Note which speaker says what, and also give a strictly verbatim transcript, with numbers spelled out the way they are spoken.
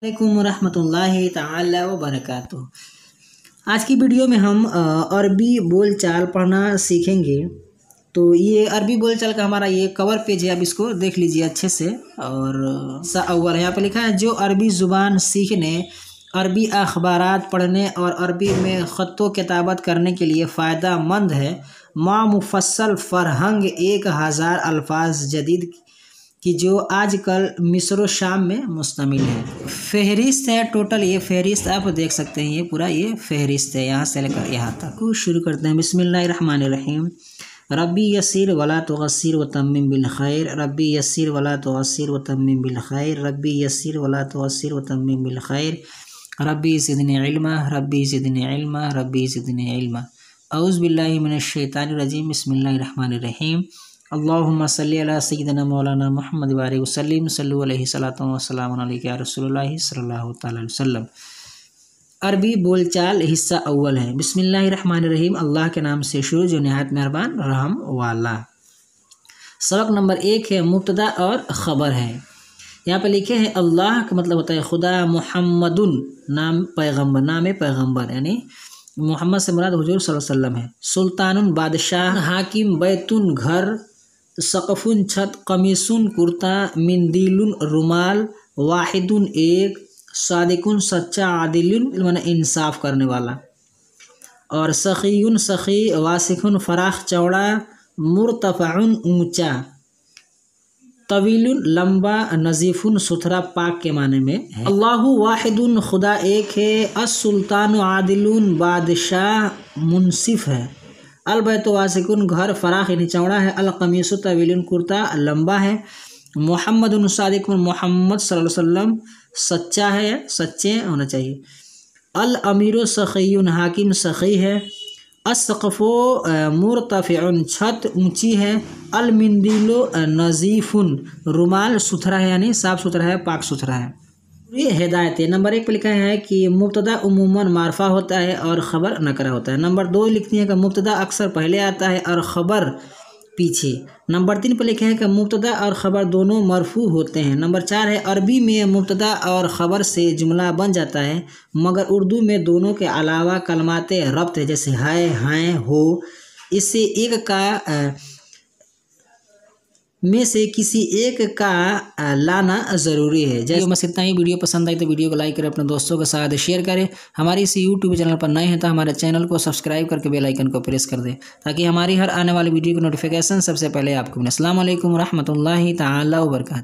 Speaker 1: वालेकुम रहमतुल्लाहि ताला व बरकातुहू। आज की वीडियो में हम अरबी बोलचाल पढ़ना सीखेंगे। तो ये अरबी बोलचाल का हमारा ये कवर पेज है, अब इसको देख लीजिए अच्छे से। और सा अव्वल है, यहाँ पे लिखा है जो अरबी ज़ुबान सीखने, अरबी अखबारात पढ़ने और अरबी में ख़त्तो किताबत करने के लिए फ़ायदा मंद है। मा मुफस्सल फ़रहंग एक हज़ार अल्फाज जदीद कि जो आजकल मिस्र शाम में मुश्तमिल है। फहरिस्त है टोटल, ये फहरिस्त आप देख सकते हैं, ये पूरा ये फहरिस्त है यहाँ से लेकर यहाँ तक। को शुरू करते हैं। बिस्मिल्लाहिर्रहमानिर्रहीम। रब्बी यस्सिर वला तुअस्सिर व तम्मिम बिल खैर। रब्बी यस्सिर वला तुअस्सिर व तम्मिम बिल खैर। रब्बी यस्सिर वला तुअस्सिर व तम्मिम बिल खैर। रब्बी ज़िदनी इल्मा। रब्बी ज़िदनी इल्मा। रब्बी ज़िदनी इल्मा। औज़ु बिल्लाहि मिनश शैतानिर रजीम। बिस्मिल्लाहिर्रहमानिर्रहीम। अल्लाहुम्मा सल्ली अला सय्यिदिना मौलाना मुहम्मद व आलिहि वसल्लम। सल्लु अलैहि सलातु व सलामुन अलैका या रसूलुल्लाह सल्लल्लाहु तआला अलैहि वसल्लम। अरबी बोलचाल हिस्सा अव्वल है। बिस्मिल्लाहिर्रहमानिर्रहीम, अल्लाह के नाम से शुरू जो निहायत मेहरबान रहम वाला। सबक नंबर एक है मुब्तदा और ख़बर है। यहाँ पे लिखे हैं अल्लाह का मतलब होता है खुदा, मुहम्मदुन नाम पैगम्बर, नाम पैगम्बर यानी मोहम्मद से मुराद हुजूर सल्लल्लाहु अलैहि वसल्लम है। सुल्तानुन बादशाह, हाकिम बैतुन घर, सकफ़ुन छत, कमीसुन कुर्ता, मिंदीलुन रुमाल, वाहिदुन एक, सादिकुन सच्चा, आदिलुन माने इंसाफ करने वाला, और सखीयुन सखी, वासिकुन फराख चौड़ा, मुर्तफ़उन ऊंचा, तवीलुन लंबा, नज़ीफुन सुथरा पाक के माने में है। अल्लाहु वाहिदुन खुदा एक है। अस-सुल्तानु आदिलुन बादशाह मुनसिफ है। अल बैतु वासिकुन घर फराख यानी चौड़ा है। अल कमीसु तवीलुन कुर्ता लंबा है। मुहम्मदुन सादिकुन मोहम्मद सल्लल्लाहु अलैहि वसल्लम सच्चा है, सच्चे होना चाहिए। अल अमीरु सखीयुन हाकिम सखी है। अस्सक़फ़ु मुर्तफ़िउन छत ऊंची है। अल मिंदीलु नज़ीफ़ुन रुमाल सुथरा है यानी साफ़ सुथरा है, पाक सुथरा है। ये हिदायत है। नंबर एक पे लिखा है कि मुब्तदा उमूमन मारफा होता है और ख़बर नकरा होता है। नंबर दो लिखती है कि मुब्तदा अक्सर पहले आता है और ख़बर पीछे। नंबर तीन पे लिखे हैं कि मुब्तदा और ख़बर दोनों मरफू होते हैं। नंबर चार है अरबी में मुब्तदा और ख़बर से जुमला बन जाता है, मगर उर्दू में दोनों के अलावा कलमाते रब्त है जैसे है, हैं, हो, इससे एक का आ, में से किसी एक का लाना ज़रूरी है। जैसे बस इतना ही। वीडियो पसंद आई तो वीडियो को लाइक करें, अपने दोस्तों के साथ शेयर करें। हमारे इस यूट्यूब चैनल पर नए हैं तो हमारे चैनल को सब्सक्राइब करके बेल आइकन को प्रेस कर दें ताकि हमारी हर आने वाली वीडियो की नोटिफिकेशन सबसे पहले आपको मिले। अस्सलाम वालेकुम रहमतुल्लाहि ताला व बरकातुहू।